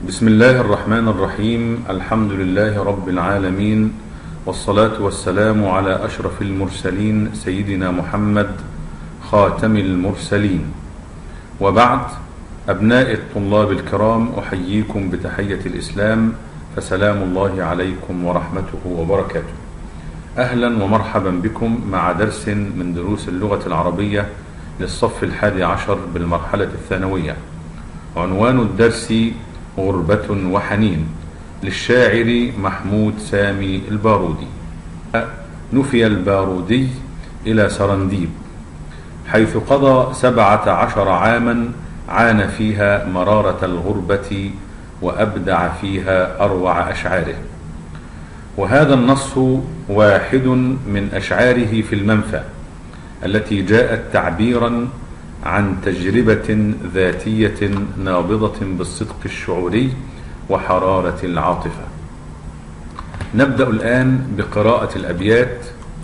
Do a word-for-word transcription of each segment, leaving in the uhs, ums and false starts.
بسم الله الرحمن الرحيم. الحمد لله رب العالمين، والصلاة والسلام على أشرف المرسلين سيدنا محمد خاتم المرسلين، وبعد. أبناء الطلاب الكرام، أحييكم بتحية الإسلام، فسلام الله عليكم ورحمته وبركاته. أهلا ومرحبا بكم مع درس من دروس اللغة العربية للصف الحادي عشر بالمرحلة الثانوية. عنوان الدرس غربة وحنين، للشاعر محمود سامي البارودي. نفي البارودي إلى سرنديب، حيث قضى سبعة عشر عاما عانى فيها مرارة الغربة وأبدع فيها أروع أشعاره. وهذا النص واحد من أشعاره في المنفى، التي جاءت تعبيرا عن تجربة ذاتية نابضة بالصدق الشعوري وحرارة العاطفة. نبدأ الآن بقراءة الأبيات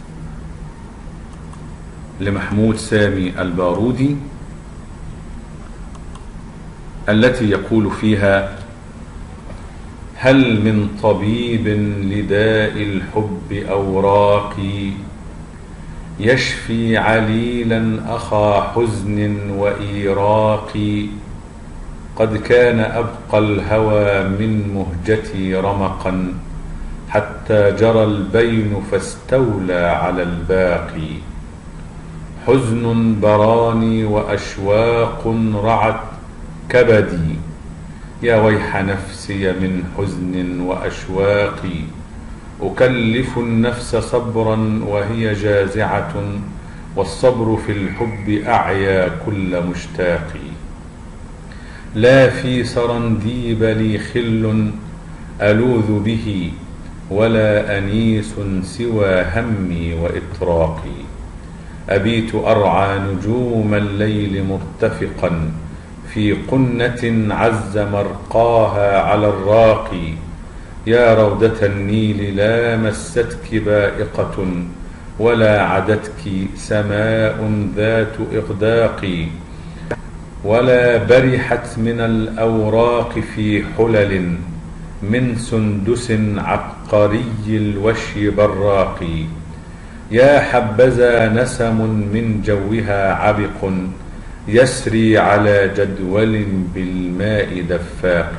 لمحمود سامي البارودي، التي يقول فيها: هل من طبيب لداء الحب أوراقي، يشفي عليلا أخا حزن وإيراق، قد كان أبقى الهوى من مهجتي رمقا، حتى جرى البين فاستولى على الباقي، حزن براني وأشواق رعت كبدي، يا ويح نفسي من حزن وأشواق، أكلف النفس صبرا وهي جازعة، والصبر في الحب أعيا كل مشتاق، لا في سرنديب لي خل ألوذ به، ولا أنيس سوى همي وإطراقي، أبيت أرعى نجوم الليل مرتفقا، في قنة عز مرقاها على الراقي، يا روضة النيل لا مستك بائقة، ولا عدتك سماء ذات إغداق، ولا برحت من الأوراق في حلل، من سندس عبقري الوشي براق، يا حبذا نسم من جوها عبق، يسري على جدول بالماء دفاق،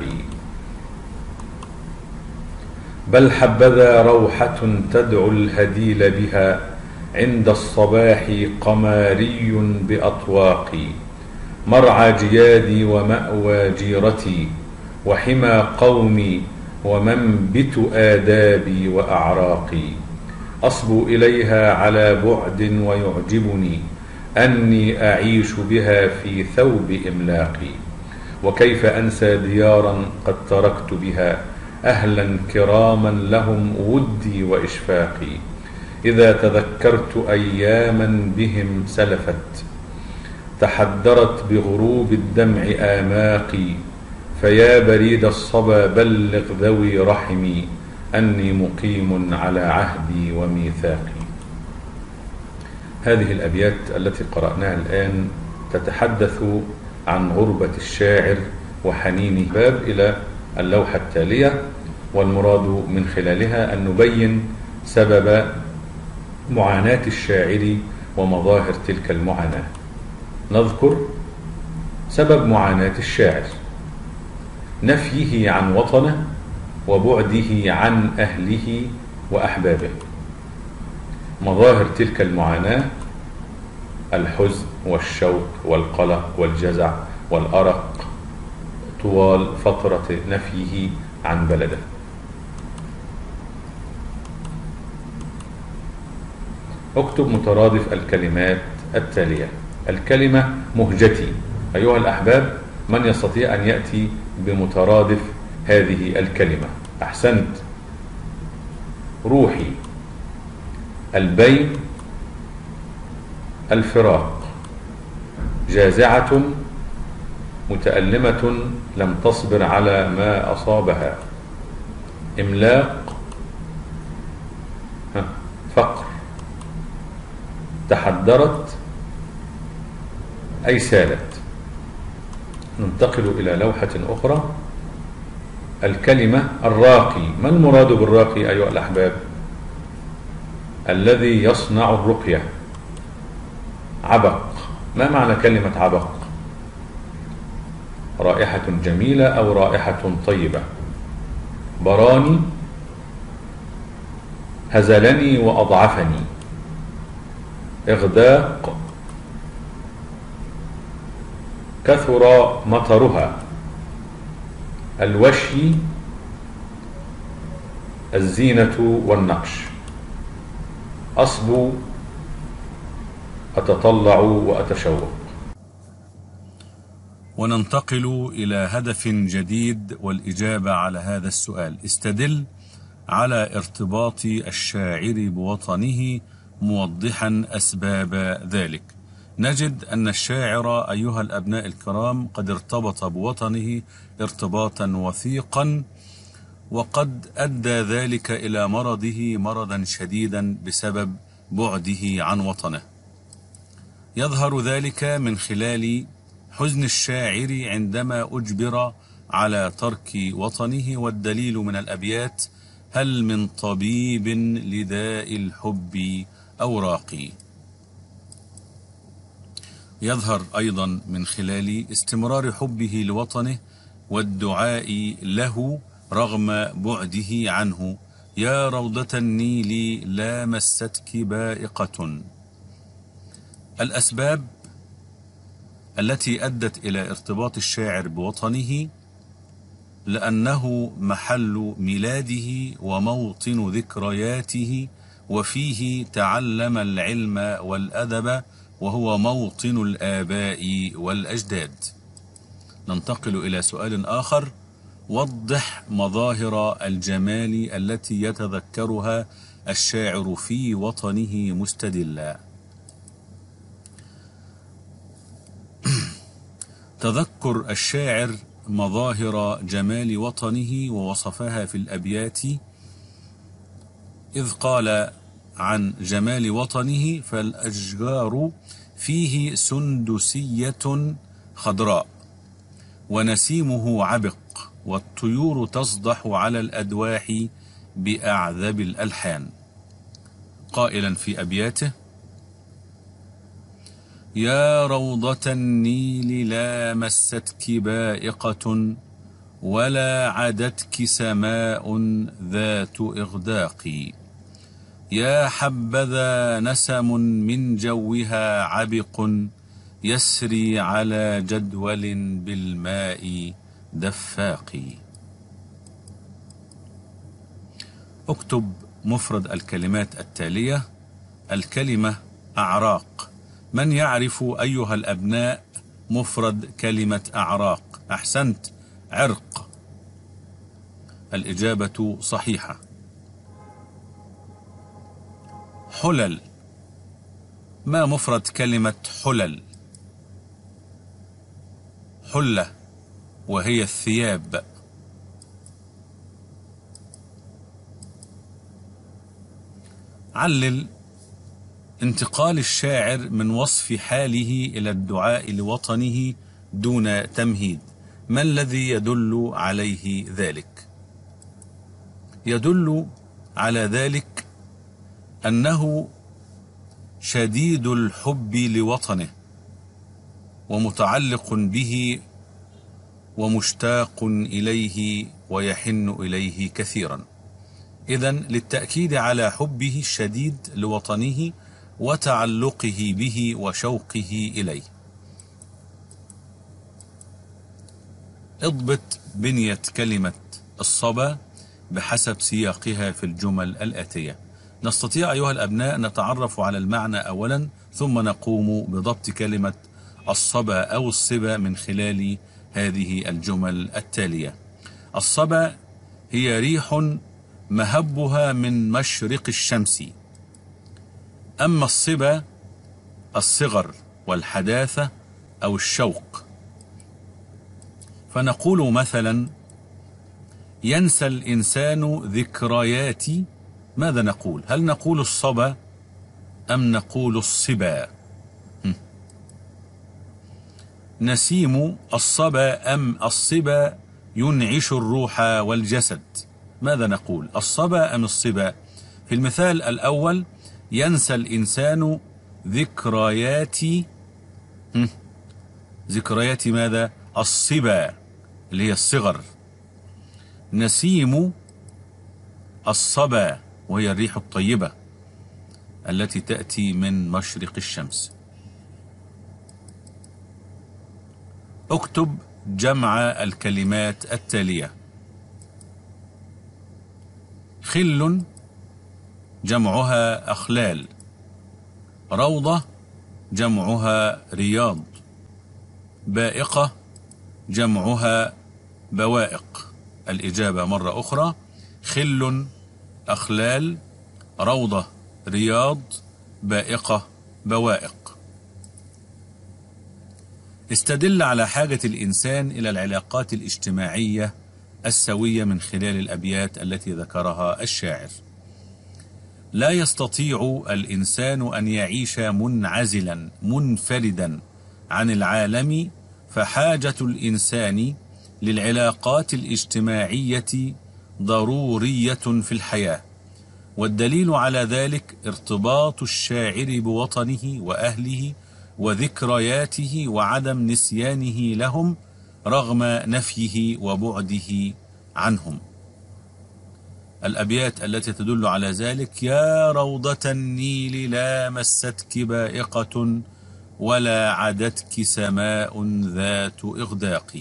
بل حبذا روحة تدعو الهديل بها، عند الصباح قماري بأطواق، مرعى جيادي ومأوى جيرتي، وحمى قومي ومنبت آدابي وأعراقي، أصبو إليها على بعد ويعجبني أني أعيش بها في ثوب إملاقي، وكيف أنسى ديارا قد تركت بها أهلا كراما لهم ودي وإشفاقي، إذا تذكرت أياما بهم سلفت، تحدرت بغروب الدمع آماقي، فيا بريد الصبا بلغ ذوي رحمي، أني مقيم على عهدي وميثاقي. هذه الأبيات التي قرأناها الآن تتحدث عن غربة الشاعر وحنينه. باب إلى اللوحة التالية، والمراد من خلالها أن نبين سبب معاناة الشاعر ومظاهر تلك المعاناة. نذكر سبب معاناة الشاعر: نفيه عن وطنه وبعده عن أهله وأحبابه. مظاهر تلك المعاناة: الحزن والشوق والقلق والجزع والأرق طوال فترة نفيه عن بلده. اكتب مترادف الكلمات التالية. الكلمة مهجتي. أيها الأحباب، من يستطيع أن يأتي بمترادف هذه الكلمة؟ أحسنت. روحي، البين، الفراق، جازعة، متألمة لم تصبر على ما أصابها، إملاق، فقر، تحدرت أي سالت. ننتقل إلى لوحة أخرى. الكلمة الراقي. ما المراد بالراقي أيها الأحباب؟ الذي يصنع الرقية. عبق. ما معنى كلمة عبق؟ رائحة جميلة أو رائحة طيبة. براني، هزلني وأضعفني. إغداق، كثر مطرها. الوشي، الزينة والنقش. أصبو، أتطلع وأتشوق. وننتقل إلى هدف جديد والإجابة على هذا السؤال. استدل على ارتباط الشاعر بوطنه موضحا أسباب ذلك. نجد أن الشاعر أيها الأبناء الكرام قد ارتبط بوطنه ارتباطا وثيقا، وقد أدى ذلك إلى مرضه مرضا شديدا بسبب بعده عن وطنه. يظهر ذلك من خلال حزن الشاعر عندما أجبر على ترك وطنه، والدليل من الأبيات: هل من طبيب لداء الحب أو راقي. يظهر أيضا من خلال استمرار حبه لوطنه والدعاء له رغم بعده عنه: يا روضة النيل لا مستك بائقة. الأسباب التي أدت إلى ارتباط الشاعر بوطنه: لأنه محل ميلاده وموطن ذكرياته، وفيه تعلم العلم والأدب، وهو موطن الآباء والأجداد. ننتقل إلى سؤال آخر: وضح مظاهر الجمال التي يتذكرها الشاعر في وطنه مستدلا. تذكر الشاعر مظاهر جمال وطنه ووصفها في الأبيات، إذ قال عن جمال وطنه: فالأشجار فيه سندسية خضراء، ونسيمه عبق، والطيور تصدح على الأدواح بأعذب الألحان. قائلا في أبياته: يا روضة النيل لا مستك بائقة، ولا عدتك سماء ذات إغداق. يا حبذا نسم من جوها عبق، يسري على جدول بالماء دفاق. اكتب مفرد الكلمات التالية. الكلمة أعراق. من يعرف أيها الأبناء مفرد كلمة أعراق؟ أحسنت، عرق. الإجابة صحيحة. حلل. ما مفرد كلمة حلل؟ حلة، وهي الثياب. علل. انتقال الشاعر من وصف حاله إلى الدعاء لوطنه دون تمهيد. ما الذي يدل عليه ذلك؟ يدل على ذلك أنه شديد الحب لوطنه، ومتعلق به، ومشتاق إليه، ويحن إليه كثيرا. إذن للتأكيد على حبه الشديد لوطنه وتعلقه به وشوقه إليه. اضبط بنية كلمة الصبا بحسب سياقها في الجمل الآتية. نستطيع أيها الأبناء نتعرف على المعنى أولا، ثم نقوم بضبط كلمة الصبا أو الصبا من خلال هذه الجمل التالية. الصبا هي ريح مهبها من مشرق الشمس. أما الصبا الصغر والحداثة أو الشوق. فنقول مثلا: ينسى الإنسان ذكرياتي. ماذا نقول؟ هل نقول الصبا أم نقول الصبا؟ نسيم الصبا أم الصبا ينعش الروح والجسد. ماذا نقول، الصبا أم الصبا؟ في المثال الأول ينسى الإنسان ذكريات ذكريات ماذا؟ الصبا اللي هي الصغر. نسيم الصبا وهي الريح الطيبة التي تأتي من مشرق الشمس. اكتب جمع الكلمات التالية: خل جمعها أخلال، روضة جمعها رياض، بائقة جمعها بوائق. الإجابة مرة أخرى: خل أخلال، روضة رياض، بائقة بوائق. استدل على حاجة الإنسان إلى العلاقات الاجتماعية السوية من خلال الأبيات التي ذكرها الشاعر. لا يستطيع الإنسان أن يعيش منعزلا منفردا عن العالم، فحاجة الإنسان للعلاقات الاجتماعية ضرورية في الحياة. والدليل على ذلك ارتباط الشاعر بوطنه وأهله وذكرياته وعدم نسيانه لهم رغم نفيه وبعده عنهم. الأبيات التي تدل على ذلك: يا روضة النيل لا مستك بائقة، ولا عدتك سماء ذات إغداق.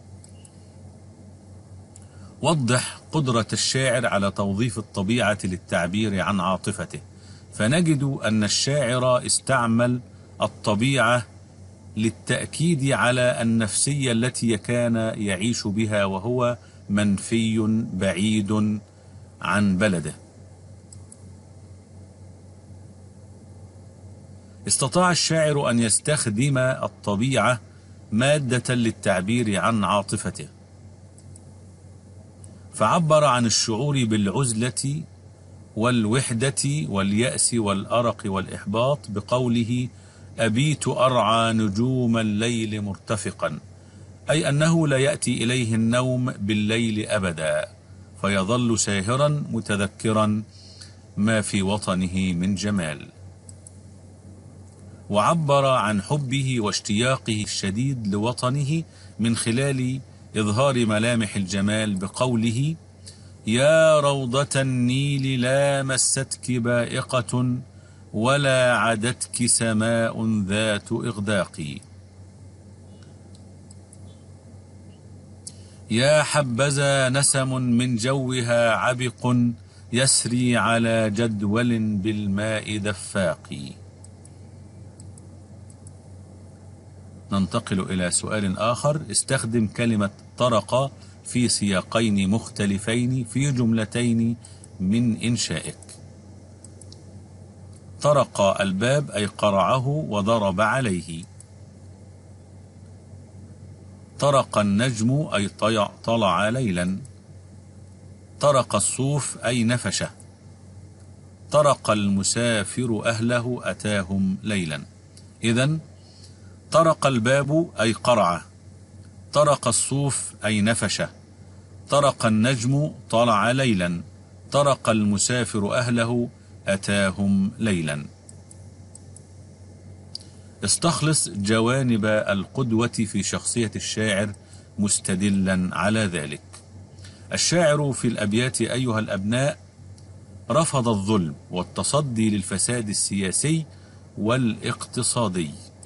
وضح قدرة الشاعر على توظيف الطبيعة للتعبير عن عاطفته، فنجد أن الشاعر استعمل الطبيعة للتأكيد على النفسية التي كان يعيش بها وهو منفي بعيد عن بلده. استطاع الشاعر أن يستخدم الطبيعة مادة للتعبير عن عاطفته، فعبر عن الشعور بالعزلة والوحدة واليأس والأرق والإحباط بقوله: أبيت أرعى نجوم الليل مرتفقا، أي أنه لا يأتي إليه النوم بالليل أبدا، فيظل ساهرا متذكرا ما في وطنه من جمال. وعبر عن حبه واشتياقه الشديد لوطنه من خلال إظهار ملامح الجمال بقوله: يا روضة النيل لا مستك بائقة، ولا عدتك سماء ذات إغداق. يا حبذا نسم من جوها عبق، يسري على جدول بالماء دفاق. ننتقل إلى سؤال آخر. استخدم كلمة طرق في سياقين مختلفين في جملتين من إنشائك. طرق الباب أي قرعه وضرب عليه. طرق النجم أي طلع ليلا. طرق الصوف أي نفشه. طرق المسافر أهله أتاهم ليلا. إذن طرق الباب أي قرعه، طرق الصوف أي نفشه، طرق النجم طلع ليلا، طرق المسافر أهله أتاهم ليلا. استخلص جوانب القدوة في شخصية الشاعر مستدلا على ذلك. الشاعر في الأبيات أيها الأبناء رفض الظلم والتصدي للفساد السياسي والاقتصادي.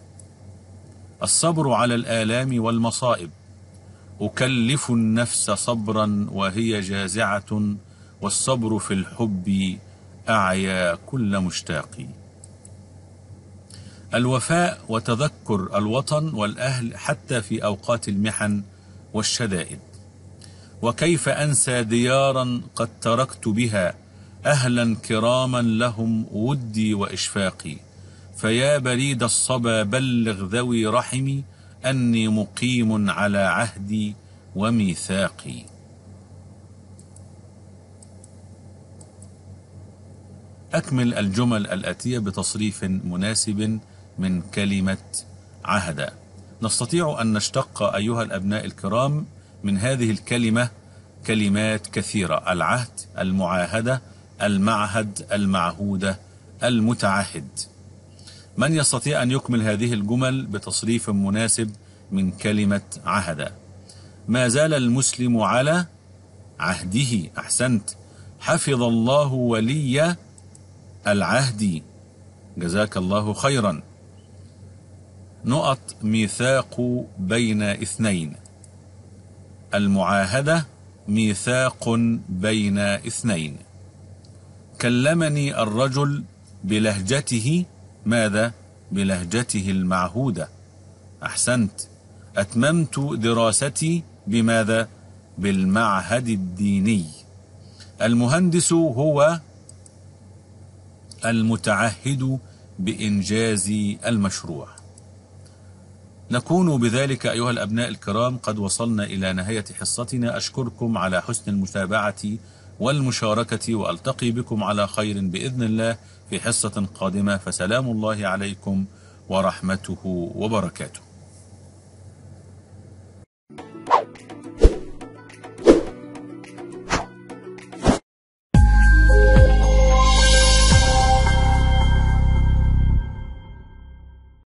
الصبر على الآلام والمصائب. أكلف النفس صبرا وهي جازعة، والصبر في الحب أعيا كل مشتاق. الوفاء وتذكر الوطن والأهل حتى في أوقات المحن والشدائد. وكيف أنسى ديارا قد تركت بها أهلا كراما لهم ودي وإشفاقي. فيا بريد الصبا بلغ ذوي رحمي أني مقيم على عهدي وميثاقي. أكمل الجمل الآتية بتصريف مناسب من كلمة عهد. نستطيع أن نشتق أيها الأبناء الكرام من هذه الكلمة كلمات كثيرة: العهد، المعاهدة، المعهد، المعهودة، المتعهد. من يستطيع أن يكمل هذه الجمل بتصريف مناسب من كلمة عهد؟ ما زال المسلم على عهده. أحسنت. حفظ الله ولي العهد. جزاك الله خيرا. نقط: ميثاق بين اثنين. المعاهدة ميثاق بين اثنين. كلمني الرجل بلهجته. ماذا؟ بلهجته المعهودة. أحسنت. أتممت دراستي بماذا؟ بالمعهد الديني. المهندس هو المتعهد بإنجاز المشروع. نكون بذلك أيها الأبناء الكرام قد وصلنا إلى نهاية حصتنا. أشكركم على حسن المتابعة والمشاركة، وألتقي بكم على خير بإذن الله في حصة قادمة. فسلام الله عليكم ورحمته وبركاته.